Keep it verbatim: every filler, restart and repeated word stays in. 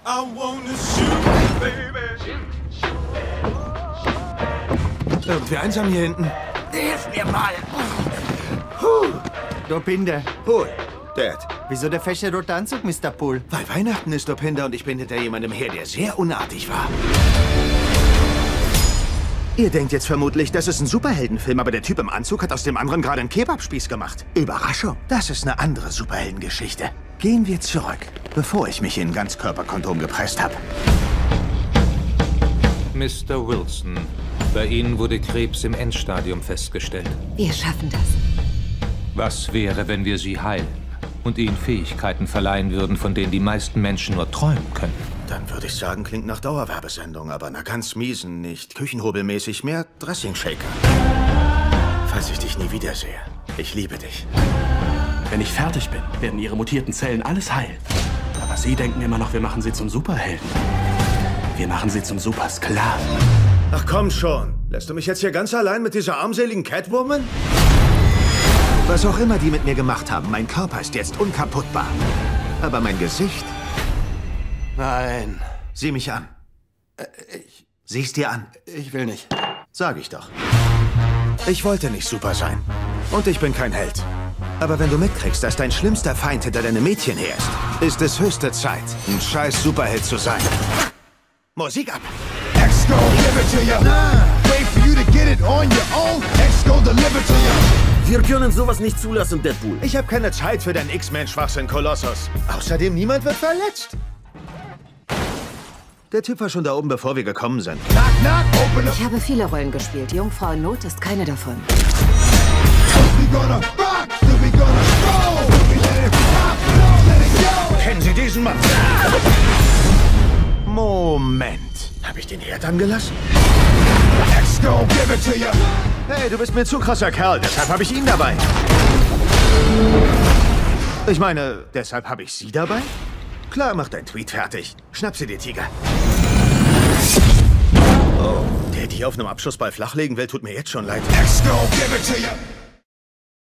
I wanna shoot, baby. Irgendwie einsam hier hinten. Hilf mir mal. Puh. Dopinder. Paul. Dad. Wieso der fesche rote Anzug, Mister Poole? Weil Weihnachten ist, Dopinder, und ich bin hinter jemandem her, der sehr unartig war. Ihr denkt jetzt vermutlich, das ist ein Superheldenfilm, aber der Typ im Anzug hat aus dem anderen gerade einen Kebabspieß gemacht. Überraschung, das ist eine andere Superheldengeschichte. Gehen wir zurück, bevor ich mich in Ganzkörperkondom gepresst habe. Mister Wilson, bei Ihnen wurde Krebs im Endstadium festgestellt. Wir schaffen das. Was wäre, wenn wir Sie heilen und Ihnen Fähigkeiten verleihen würden, von denen die meisten Menschen nur träumen können? Dann würde ich sagen, klingt nach Dauerwerbesendung, aber einer ganz miesen, nicht küchenhobelmäßig, mehr Dressing-Shaker. Falls ich dich nie wiedersehe, ich liebe dich. Wenn ich fertig bin, werden ihre mutierten Zellen alles heilen. Aber sie denken immer noch, wir machen sie zum Superhelden. Wir machen sie zum Supersklaven. Ach komm schon, lässt du mich jetzt hier ganz allein mit dieser armseligen Catwoman? Was auch immer die mit mir gemacht haben, mein Körper ist jetzt unkaputtbar. Aber mein Gesicht... Nein. Sieh mich an. Äh, ich... Sieh's dir an. Ich will nicht. Sag ich doch. Ich wollte nicht super sein. Und ich bin kein Held. Aber wenn du mitkriegst, dass dein schlimmster Feind hinter deinem Mädchen her ist, ist es höchste Zeit, ein scheiß Superheld zu sein. Musik ab! X gon' give it to ya. Wait for you to get it on your own. X gon' deliver to ya. Wir können sowas nicht zulassen, Deadpool. Ich habe keine Zeit für deinen X-Men-Schwachsinn, Kolossus. Außerdem, niemand wird verletzt. Der Typ war schon da oben, bevor wir gekommen sind. Knock, knock, open up. Ich habe viele Rollen gespielt. Jungfrau in Not ist keine davon. We gonna rock, then we gonna roll. We let it pop, don't let it go. Kennen Sie diesen Mann? Moment. Habe ich den Herd angelassen? X gon' give it to ya. Hey, du bist mir zu krasser Kerl, deshalb habe ich ihn dabei. Ich meine, deshalb habe ich sie dabei? Klar, mach dein Tweet fertig. Schnapp sie dir, Tiger. Oh, der die auf einem Abschussball flachlegen will, tut mir jetzt schon leid. X gon' give it to ya.